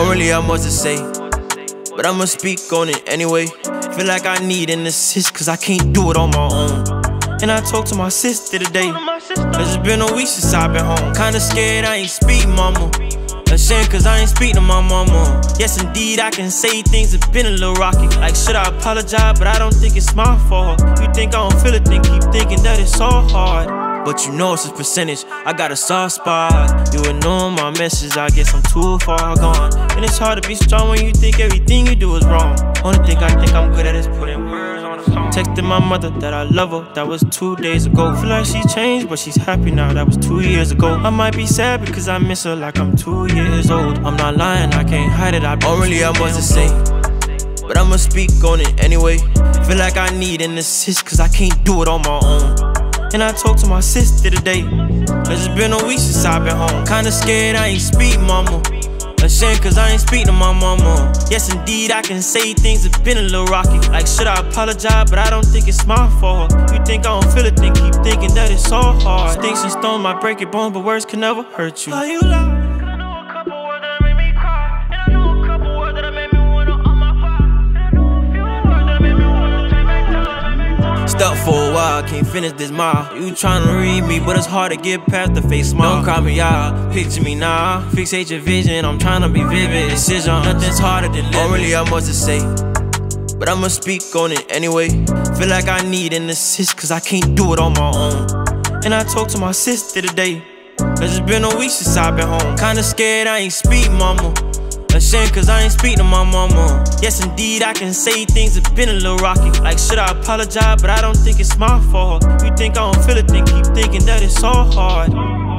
Don't really have much to say, but I'ma speak on it anyway. Feel like I need an assist, cause I can't do it on my own. And I talked to my sister today, cause it's been a week since I've been home. Kinda scared I ain't speak, mama. Ashamed cause I ain't speak to my mama. Yes indeed, I can say things have been a little rocky. Like should I apologize, but I don't think it's my fault. You think I don't feel it, then keep thinking that it's all hard. But you know it's a percentage, I got a soft spot. You ignoring my message, I guess I'm too far gone. And it's hard to be strong when you think everything you do is wrong. Only thing I think I'm good at is putting words on a song. Texting my mother that I love her, that was 2 days ago. Feel like she changed, but she's happy now, that was 2 years ago. I might be sad because I miss her like I'm 2 years old. I'm not lying, I can't hide it, I don't really have much to say, but I'ma speak on it anyway. Feel like I need an assist, cause I can't do it on my own. And I talked to my sister today, cause it's been a week since I've been home. Kinda scared I ain't speak, mama. Ashamed cause I ain't speak to my mama. Yes indeed, I can say things have been a little rocky. Like should I apologize, but I don't think it's my fault. You think I don't feel it, then keep thinking that it's all hard. Sticks and stones might break your bones, but words can never hurt you. Are you lying? Stuck for a while, can't finish this mile. You tryna read me, but it's hard to get past the face smile. Don't cry me out, picture me now. Fixate your vision, I'm tryna be vivid. Decision, nothing's harder than living. Don't really have much to say, but I'ma speak on it anyway. Feel like I need an assist, cause I can't do it on my own. And I talked to my sister today, cause it's been a week since I've been home. Kinda scared I ain't speak, mama. Ashamed cause I ain't speak to my mama. Yes indeed, I can say things have been a little rocky. Like should I apologize, but I don't think it's my fault. You think I don't feel it, then keep thinking that it's all hard.